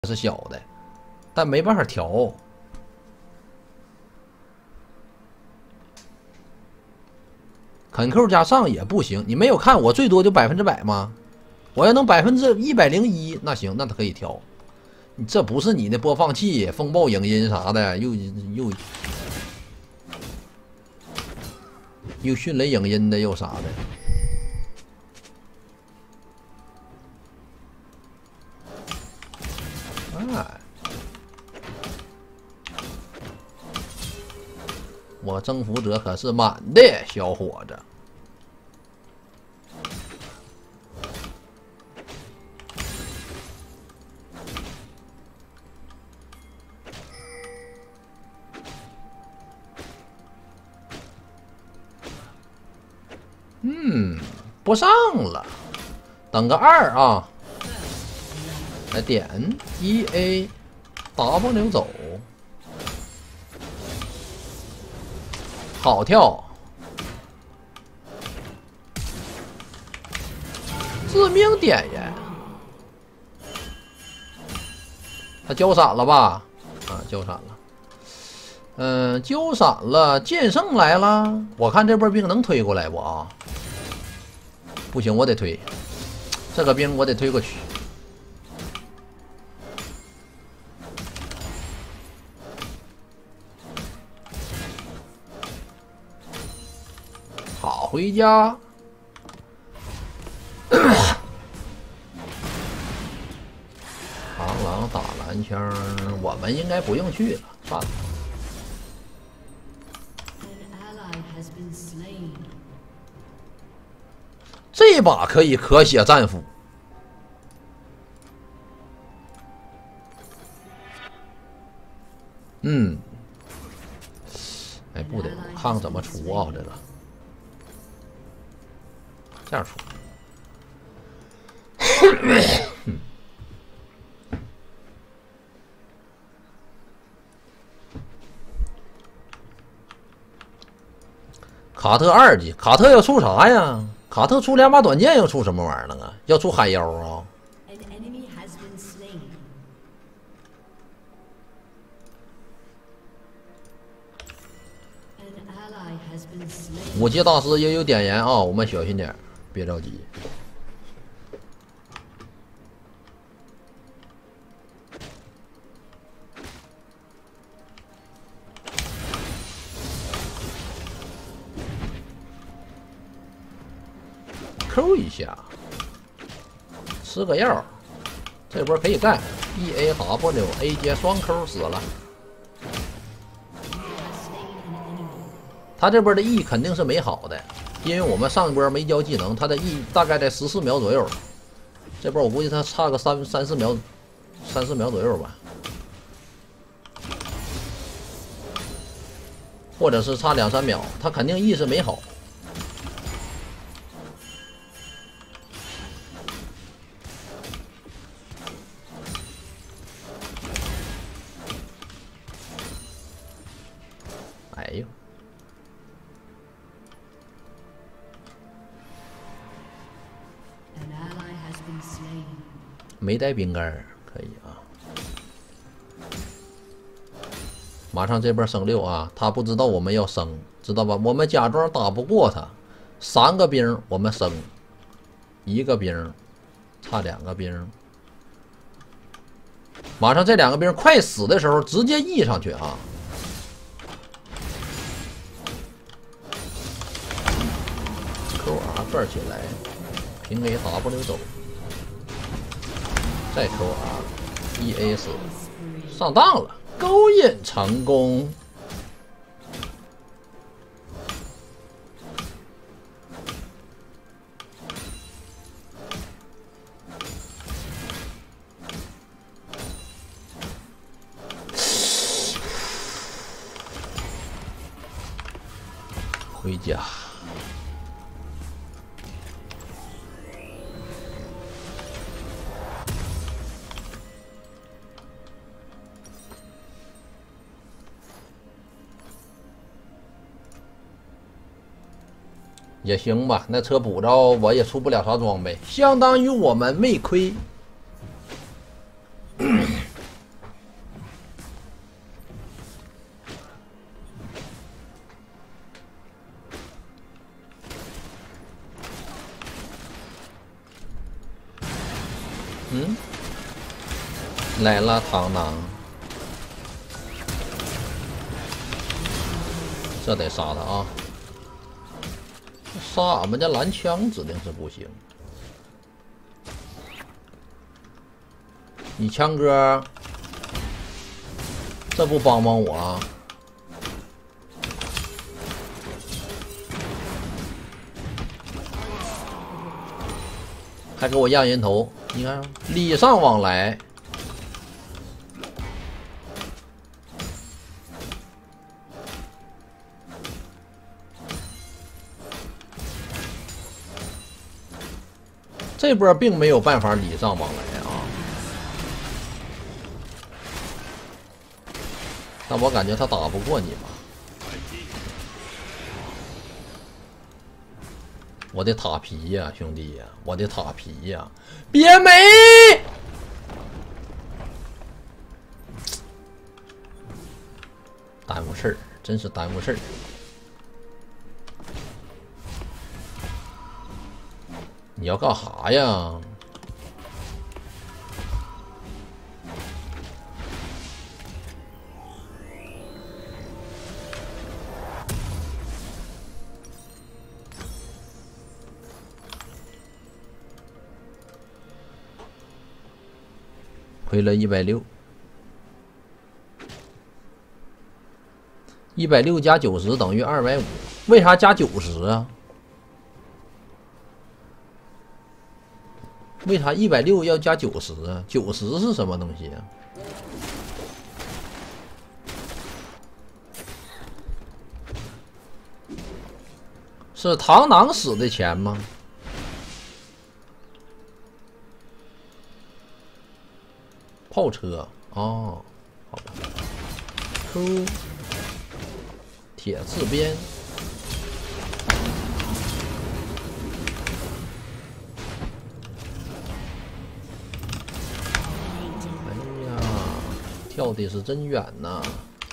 是小的，但没办法调。Ctrl 加上也不行，你没有看我最多就100%吗？我要能101%，那行，那它可以调。你这不是你的播放器，风暴影音啥的，又迅雷影音的，又啥的。哎，我征服者可是满的，小伙子。不上了，等个2啊！来点 EA，W 走，好跳，致命点烟，他交闪了吧？啊，交闪了。交闪了，剑圣来了，我看这波兵能推过来不啊？不行，我得推这个兵，我得推过去。好，回家。螳螂打蓝枪，我们应该不用去了，算了。这把可以可血战斧。哎，不得，看看怎么出啊？这个这样出。卡特2级，卡特要出啥呀？卡特出2把短剑，要出什么玩意儿了啊？要出海妖啊？武器大师也有点烟啊，我们小心点，别着急。Q 一下，吃个药，这波可以干。EAW A 接双 Q 死了。他这波的 E 肯定是没好的，因为我们上一波没交技能，他的 E 大概在14秒左右。这波我估计他差个3、4秒，3、4秒左右吧，或者是差2、3秒，他肯定 E 是没好。哎呦！没带冰杆可以啊。马上这波升6啊，他不知道我们要升，知道吧？我们假装打不过他，3个兵我们升，1个兵差2个兵。马上这2个兵快死的时候，直接 E 上去啊！QR 转起来，平 AW 走。再抽EA 死，上当了，勾引成功。回家。也行吧，那车补着我也出不了啥装备，相当于我们没亏。 来了，螳螂，这得杀他啊！杀俺们家蓝枪指定是不行。你枪哥，这不帮帮我啊？还给我压人头，你看礼尚往来。这波并没有办法礼尚往来啊，但我感觉他打不过你吧。我的塔皮呀，兄弟呀，我的塔皮呀，别没！耽误事儿，真是耽误事儿。你要干啥呀？亏了160，160加90等于250，为啥加90啊？为啥160要加90啊？90是什么东西啊？是螳螂使的钱吗？炮车哦，好吧。出铁刺鞭。跳的是真远呐！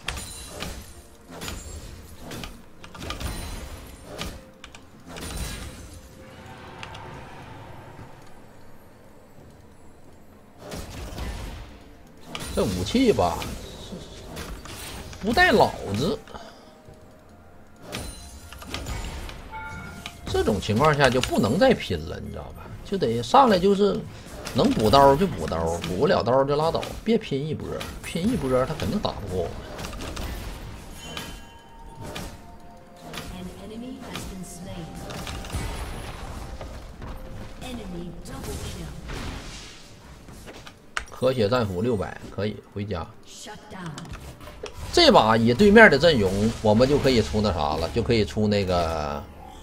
这武器吧，不带老子。这种情况下就不能再拼了，你知道吧？就得上来就是能补刀就补刀，补不了刀就拉倒，别拼一波，拼一波他肯定打不过我们。和谐战斧600可以回家。这把以对面的阵容，我们就可以出那啥了，就可以出那个。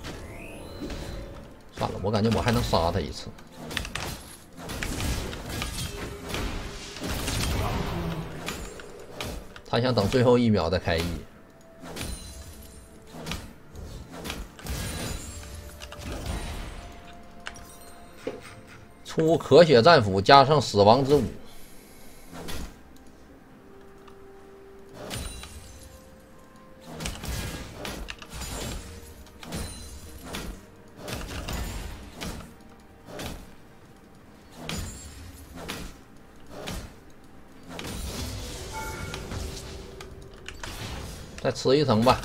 算了，我感觉我还能杀他一次。他想等最后1秒再开1。出咳血战斧加上死亡之舞。再吃一层吧。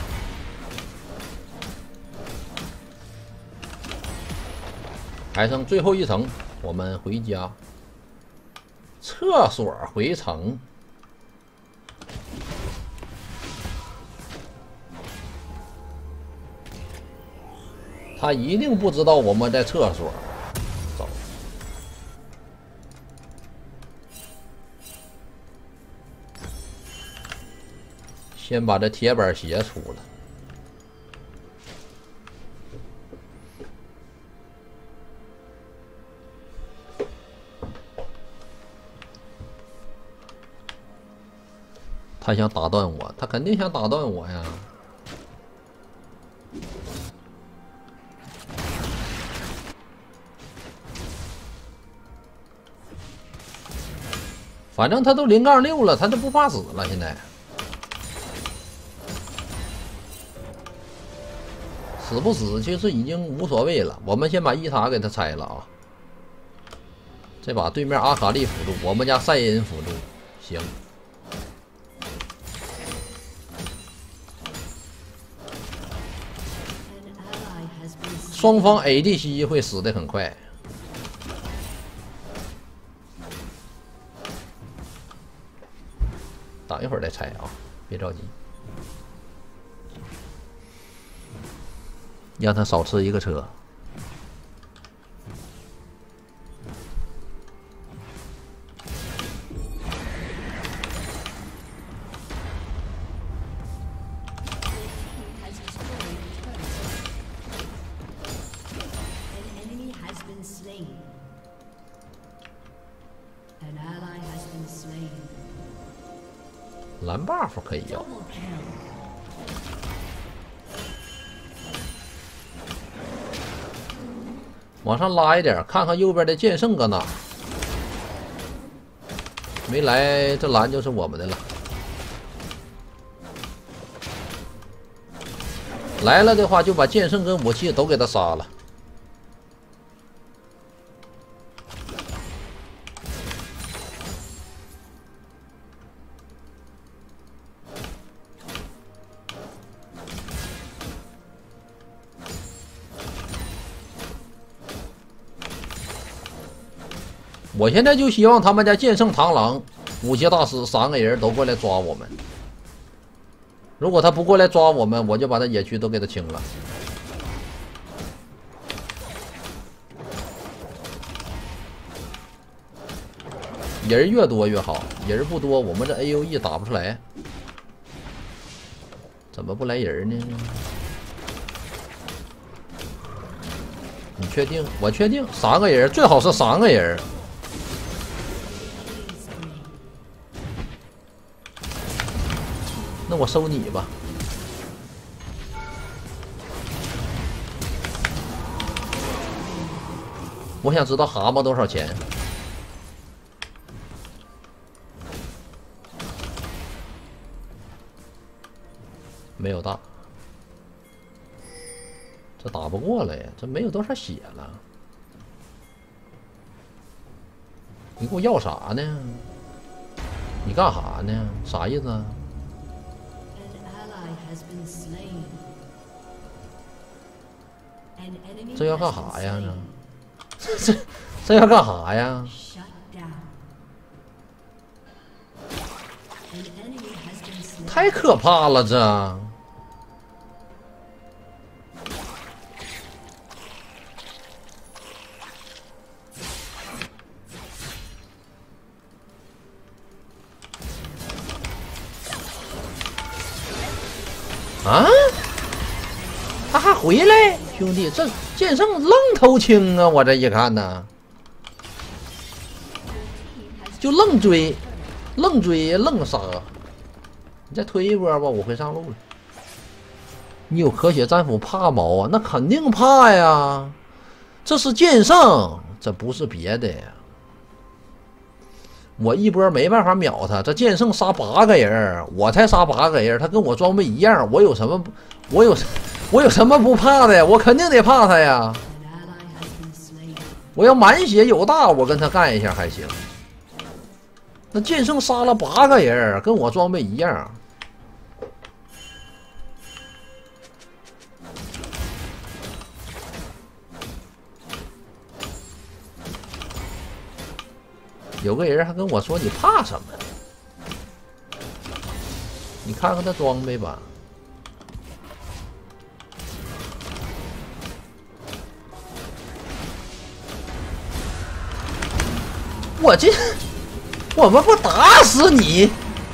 还剩最后一层，我们回家。厕所回城。他一定不知道我们在厕所。走。先把这铁板鞋出了。他想打断我，他肯定想打断我呀。反正他都0-6了，他就不怕死了。现在死不死其实已经无所谓了。我们先把1塔给他拆了啊。 这把对面阿卡丽辅助，我们家赛因辅助，行。双方 ADC 会死得很快。等一会儿再拆啊，别着急，让他少吃一个车。蓝 buff 可以要，往上拉一点，看看右边的剑圣搁哪。没来，这蓝就是我们的了。来了的话，就把剑圣跟武器都给他杀了。我现在就希望他们家剑圣螳螂、武器大师3个人都过来抓我们。如果他不过来抓我们，我就把他野区都给他清了。人越多越好，人不多，我们这 AOE 打不出来。怎么不来人呢？你确定？我确定，3个人，最好是3个人。那我收你吧。我想知道蛤蟆多少钱。没有大，这打不过了呀，这没有多少血了。你给我要啥呢？你干啥呢？啥意思啊？这要干啥呀？这要干啥呀？太可怕了，这！啊？他还回来，兄弟，这剑圣愣头青啊！我这一看呢，就愣追，愣追，愣杀。你再推一波吧，我回上路了。你有咳血战斧怕毛啊？那肯定怕呀！这是剑圣，这不是别的呀。我一波没办法秒他，这剑圣杀8个人，我才杀8个人，他跟我装备一样，我有什么不怕的呀？我肯定得怕他呀！我要满血有大，我跟他干一下还行。那剑圣杀了8个人，跟我装备一样。有个人还跟我说：“你怕什么？你看看他装备吧。”我们不打死你！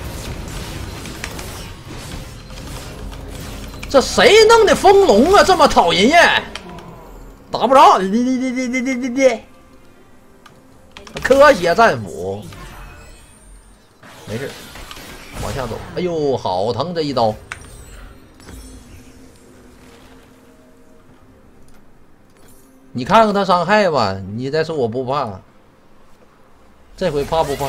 这谁弄的风龙啊？这么讨人厌，打不着！科血战斧，没事，往下走。哎呦，好疼这一刀！你看看他伤害吧，你再说我不怕，这回怕不怕？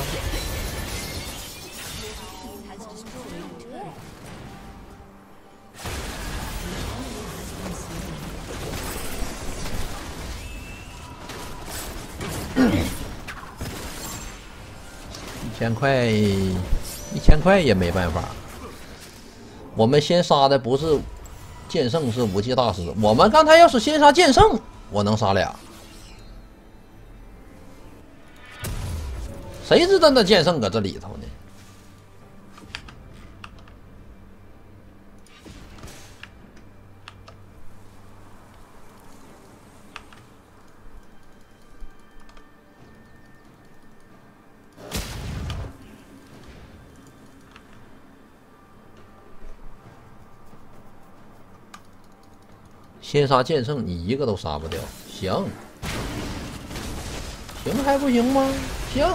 1000块，1000块也没办法。我们先杀的不是剑圣，是武器大师。我们刚才要是先杀剑圣，我能杀俩。谁知道那剑圣搁这里头呢？先杀剑圣，你一个都杀不掉。行，行还不行吗？行。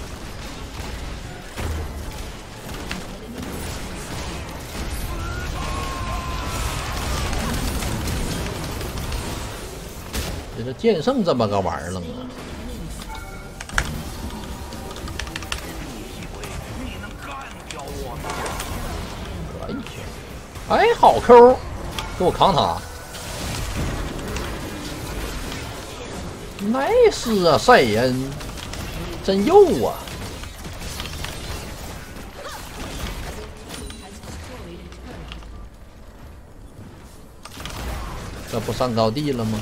这剑圣这么个玩意儿了啊！可以，哎，好 Q， 给我扛他。nice 啊，赛恩，真幼啊！这不上高地了吗？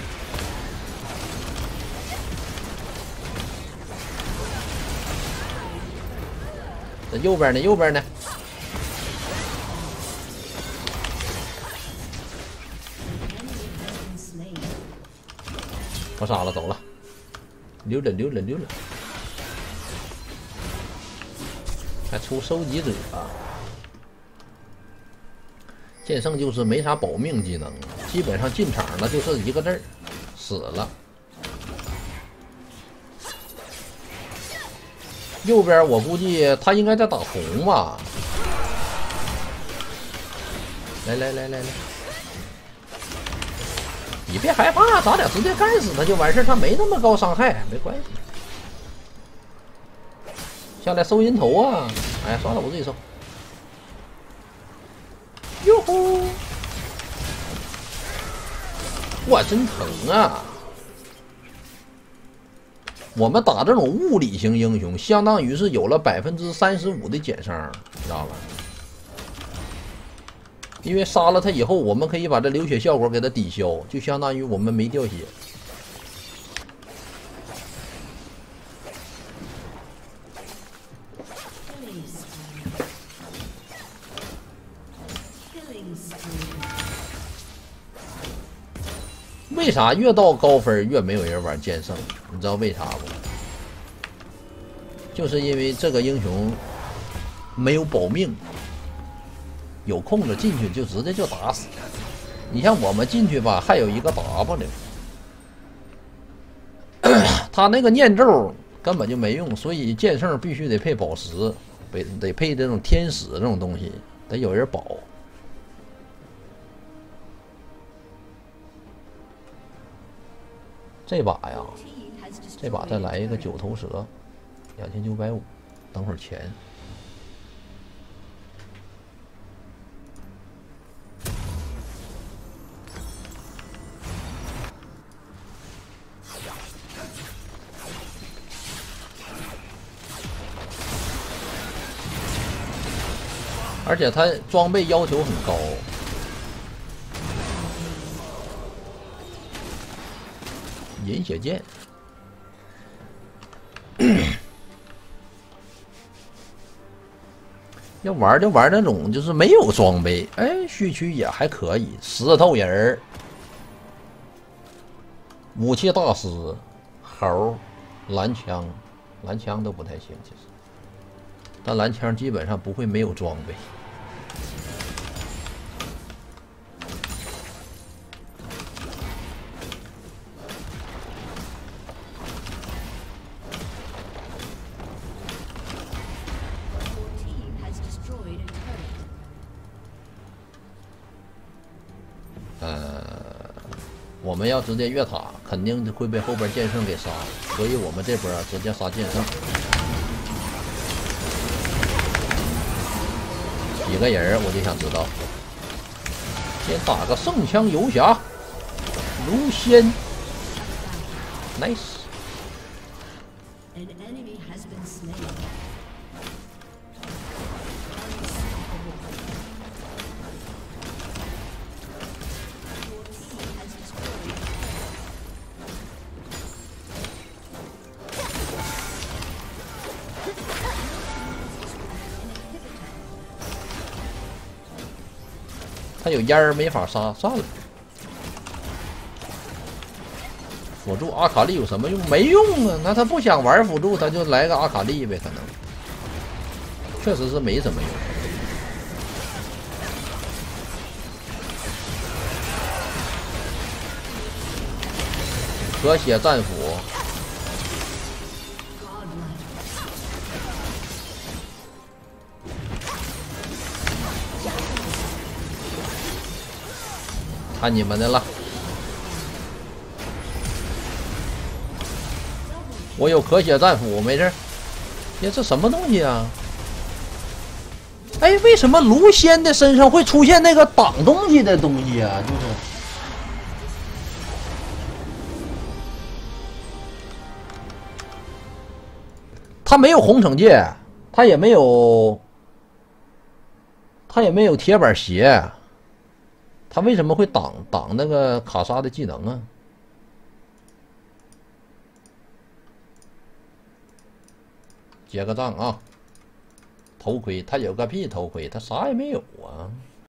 这右边呢？右边呢？我杀了，走了，溜了溜了溜了，还出收集者啊！剑圣就是没啥保命技能，基本上进场了就是一个字儿，死了。右边我估计他应该在打红吧？来来来来来！你别害怕，咱俩直接干死他就完事儿，他没那么高伤害，没关系。下来收人头啊！哎，算了，我自己收。哟呼！哇，真疼啊！我们打这种物理型英雄，相当于是有了35%的减伤，知道吧？因为杀了他以后，我们可以把这流血效果给他抵消，就相当于我们没掉血。为啥越到高分越没有人玩剑圣？你知道为啥不？就是因为这个英雄没有保命。有空子进去就直接就打死。你像我们进去吧，还有一个 W， 他那个念咒根本就没用，所以剑圣必须得配宝石，得配这种天使这种东西，得有人保。这把呀，这把再来一个9头蛇，2950，等会儿钱。而且他装备要求很高，饮血剑，要玩就玩那种就是没有装备，哎，序曲也还可以，石头人儿，武器大师，猴，蓝枪，蓝枪都不太行，其实，但蓝枪基本上不会没有装备。我们要直接越塔，肯定会被后边剑圣给杀，所以我们这波直接杀剑圣。几个人我就想知道，先打个圣枪游侠，卢仙 ，nice。 他有烟儿没法杀，算了。辅助阿卡丽有什么用？没用啊！那他不想玩辅助，他就来个阿卡丽呗，可能。确实是没什么用。和血战斧。 看你们的了，我有咳血战斧，没事。哎，这什么东西啊？哎，为什么卢仙的身上会出现那个挡东西的东西啊？就是他没有红惩戒，他也没有铁板鞋。 他为什么会挡那个卡莎的技能啊？结个账啊！头盔，他有个屁头盔，他啥也没有啊！